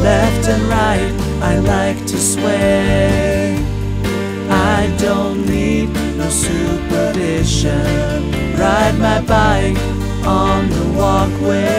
left and right, I like to sway. I don't need no supervision. Ride my bike on the walkway.